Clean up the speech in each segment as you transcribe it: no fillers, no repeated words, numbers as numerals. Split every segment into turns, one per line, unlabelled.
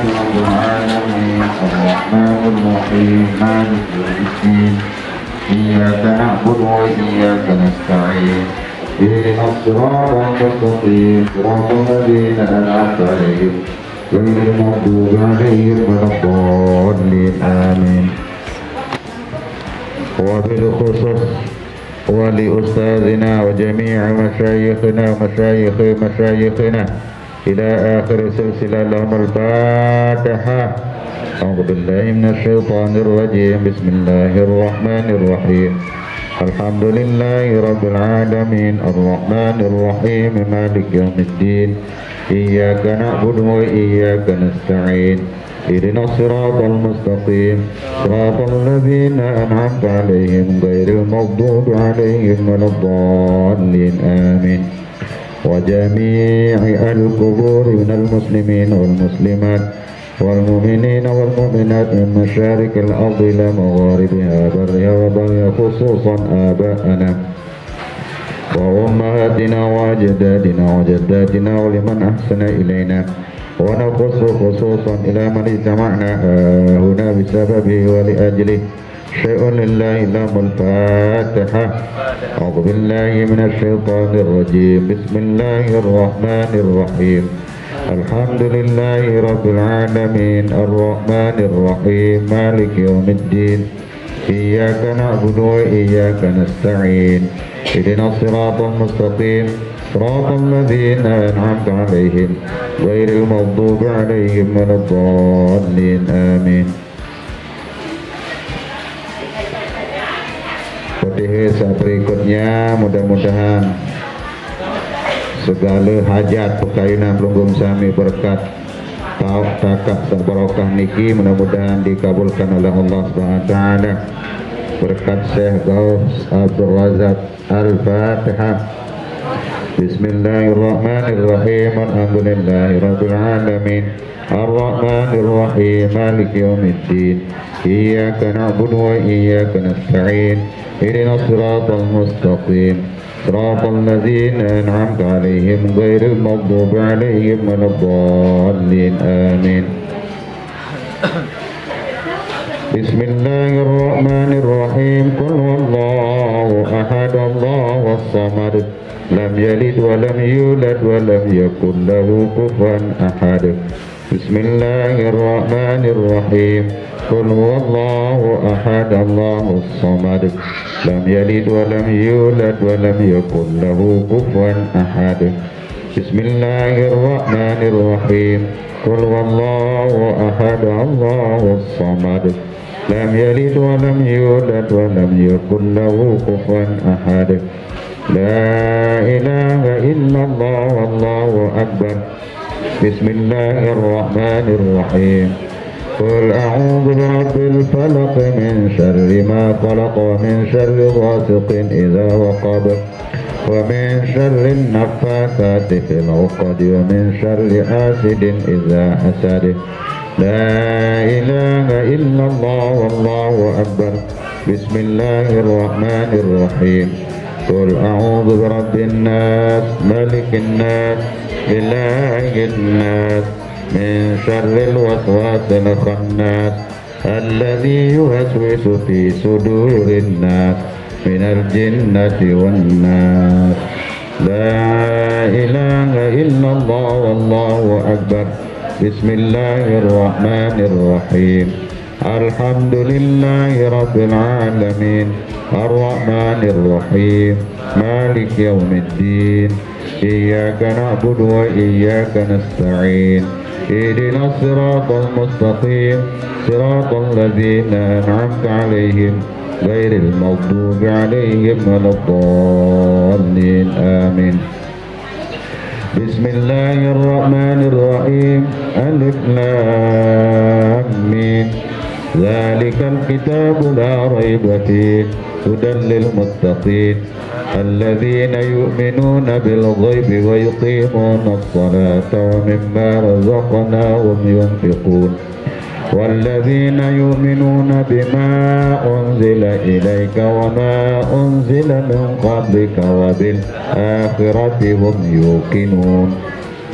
رب العالمين الرحمن الرحيم مالك يوم الدين إياك نعبد وإياك نستعين اهدنا الصراط المستقيم صراط الذين أنعمت عليهم غير المغضوب عليهم ولا الضالين آمين. وبالخصوص ولأستاذنا وجميع مشايخنا إلى آخر سلسلة لهم الفاتحة. أعوذ بالله من الشيطان الرجيم. بسم الله الرحمن الرحيم. الحمد لله رب العالمين الرحمن الرحيم مالك يوم الدين إياك نعبد وإياك نستعين اهدنا الصراط المستقيم صراط الذين أنعمت عليهم غير المغضوب عليهم ولا الضالين آمين. وجميع القبور من المسلمين والمسلمات والمؤمنين والمؤمنات من مشارق الأرض إلى مغاربها برها وبرها خصوصا آباءنا وأمهاتنا وأجدادنا وجداتنا ولمن أحسن إلينا ونقص خصوصا إلى من اجتمعنا هنا بسببه ولأجله شيء لله لهم الفاتحة. أعوذ بالله من الشيطان الرجيم. بسم الله الرحمن الرحيم. الحمد لله رب العالمين الرحمن الرحيم مالك يوم الدين إياك نعبد وإياك نستعين اهدنا الصراط المستقيم صراط الذين أنعمت عليهم غير المغضوب عليهم ولا الضالين آمين. Saat berikutnya mudah-mudahan segala hajat pekayunan pelunggung sami berkat tauf takak barokah niki mudah-mudahan dikabulkan oleh Allah Subhanahu wa taala berkat Syekh Ghaus Abdul Razak. Al-Fatihah. Bismillahirrahmanirrahim. Alhamdulillahirabbil alamin arrahmanir rahim maliki yaumiddin iyyaka na'budu wa iyyaka nasta'in ihdinas siratal mustaqim siratal ladzina an'amta 'alaihim ghairil maghdubi 'alaihim waladdallin amin. Bismillahirrahmanirrahim. Qul huwallahu ahad Allahus samad lam yalid wa lam yulad wa lam yakul lahu kufuwan ahad. Bismillahirrahmanirrahim. Qul huwallahu ahad Allahus samad lam yalid wa lam yulad wa lam yakul lahu kufuwan ahad. Bismillahirrahmanirrahim. Qul huwallahu ahad Allahus samad lam yalid wa lam yulad wa lam yakul lahu kufuwan ahad. La ilaha illallah wallahu akbar. Bismillahirrahmanirrahim. Qul a'udzu birabbil falaq min syarri ma khalaq wa min syarri ghasiqin idza waqab wa min syarri an-naffathati fil 'uqad wa min syarri hasidin idza hasad. La ilaha illallah wallahu akbar. Bismillahirrahmanirrahim. Qul a'udzu birabbin nas malikin nas ilahin nas min syarril waswasil khannas alladzi yuwaswisu fi sudurin nas minal jinnati wan nas. La ilaha illallah wallahu akbar. Bismillahirrahmanirrahim. Alhamdulillahi rabbil alamin arrahmanir rahim maliki yaumiddin iyyaka na'budu wa iyyaka nasta'in ihdinas siratal mustaqim siratal ladzina an'amta 'alaihim ghairil maghdubi 'alaihim waladdallin amin. Bismillahirrahmanirrahim. Alif lam mim. Dzalikal kitabu la raiba fihi hudan lil muttaqin alladzina yu'minuna bil ghaibi wa yuqimuna as-salata wa mimma razaqnahum yunfiqun والذين يؤمنون بما أنزل إليك وما أنزل من قبلك وبالآخرة هم يوقنون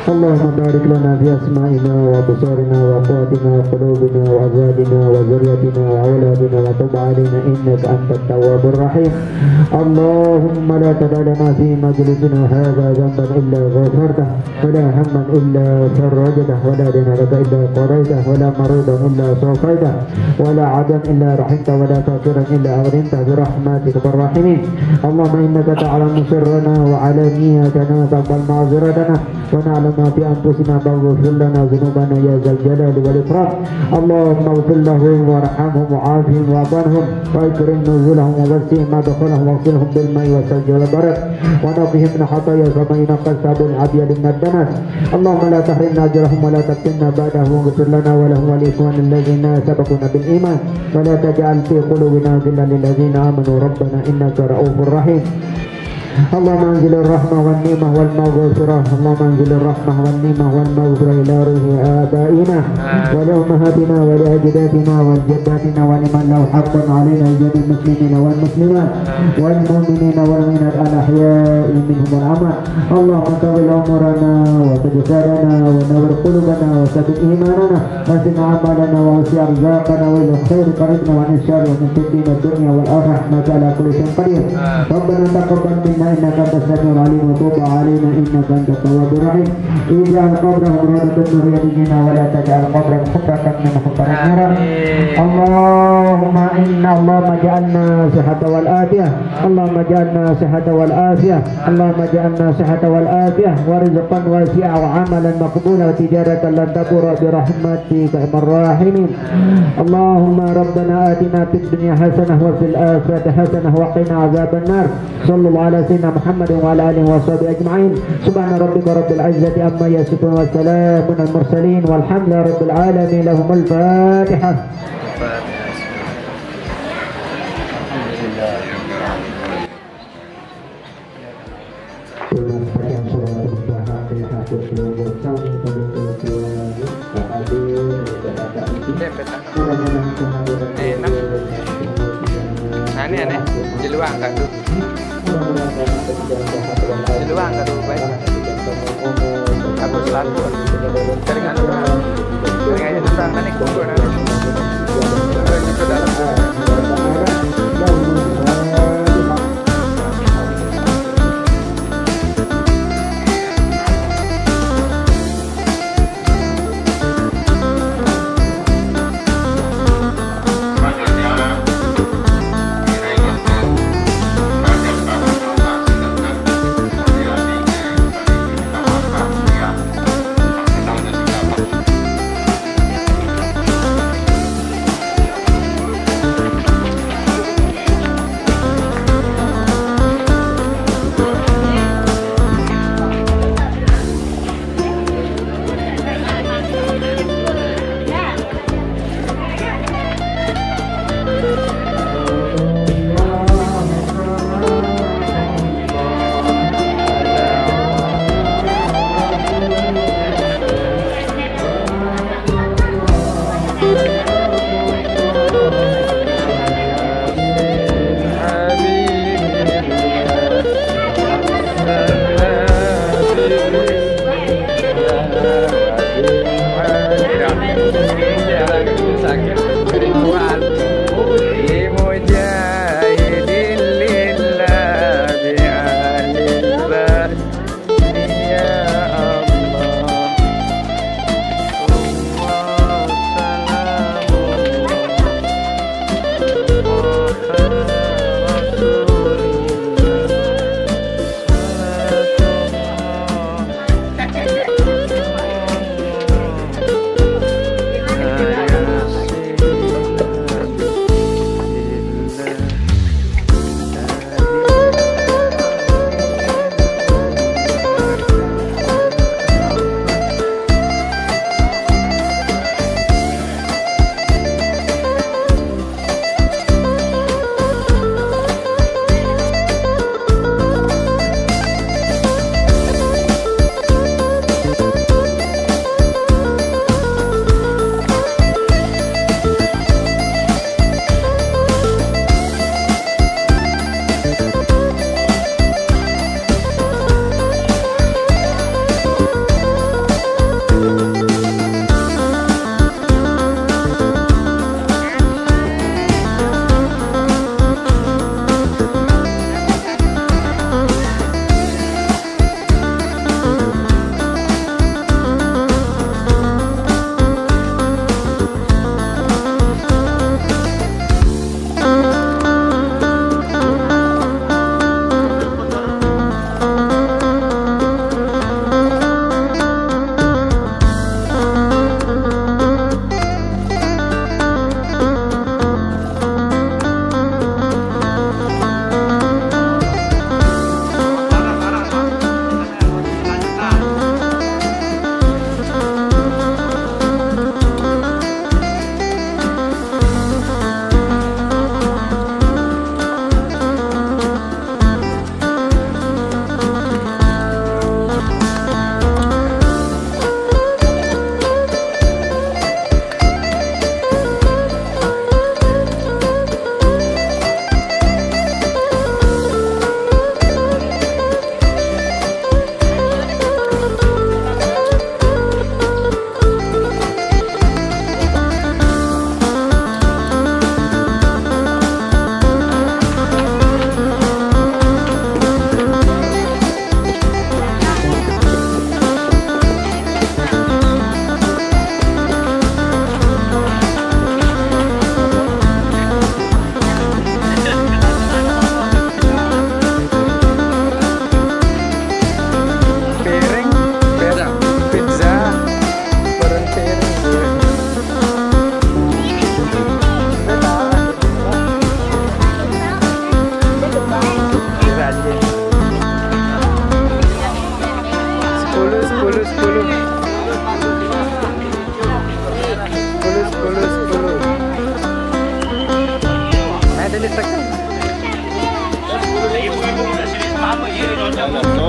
اللهم بارك لنا في أسمائنا وأبصارنا وقواتنا وقلوبنا وأزواجنا وذريتنا وأولادنا وتب علينا إنك أنت التواب الرحيم. اللهم لا تدع لنا في مجلسنا هذا ذنبا إلا غفرته ولا هما إلا فرجته ولا دينا لك إلا قضيته ولا مريضا إلا صوفيته ولا عبدا إلا رحمته ولا فاقرا إلا أغنمته برحمتك بالراحمين. اللهم إنك تعلم سرنا وعلانيتنا تقبل معذرتنا ونعلم ما في أنفسنا فاغفر لنا ذنوبنا يا ذا الجلال والإكرام. اللهم اغفر لهم وارحمهم وعافهم واعف عنهم واكرم نزلهم ووسع مدخلهم واغسلهم بالماء والثلج والبرد ونقهم من خطايا كما ينقى الثوب الأبيض من الدنس. اللهم لا تحرمنا أجرهم ولا تفتنا بعدهم واغفر لنا ولهم ولإخوان الذين سبقونا بالإيمان ولا تجعل في قلوبنا غلا للذين آمنوا ربنا إنك رؤوف رحيم. اللهم انزل الرحمة والنعمة والمغفرة اللهم انزل الرحمة والنعمة والمغفرة إلى روح آبائنا ولأمهاتنا ولأجدادنا ولجداتنا ولمن له حق علينا جميع المسلمين والمسلمات والمؤمنين والمؤمنات الأحياء منهم والأموات. اللهم طول أمورنا وتجسارنا ونور قلوبنا وثبت إيماننا وحسن أعمالنا ووسع أرزاقنا وإلى الخير طريقنا وعن الشر ومن فتن الدنيا والآخرة إنك على كل شيء قدير. ربنا تقبل منا إنك أنت السميع العليم وتوب علينا إنك أنت التواب الرحيم. اجعل قبره روضة من رياضنا ولا تجعل قبره حفرة من حفر النار. اللهم اجعلنا صحة والآفية اللهم اجعلنا صحة والآفية اللهم اجعلنا صحة والآفية ورزقا واسعا وعملا مقبولا وتجارة لن تبور برحمتك يا الراحمين. اللهم ربنا آتنا في الدنيا حسنة وفي الآخرة حسنة وقنا عذاب النار. صلى الله على سيدنا محمد وعلى آله وصحبه أجمعين. سبحان ربك رب العزة عما يصفون وسلام على المرسلين والحمد لله رب العالمين. لهم الفاتحة.
Aneh di luar nggak tuh, di luar nggak tuh baik. Aku selalu keringan aja tentang kan ikut gue nanti. Itu dalam.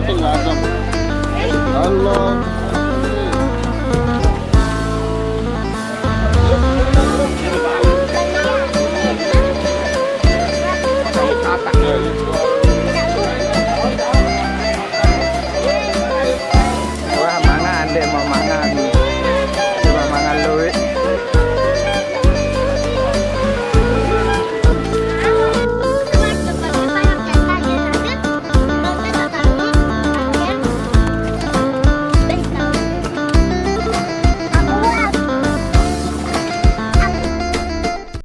الصراط الأعظم. الله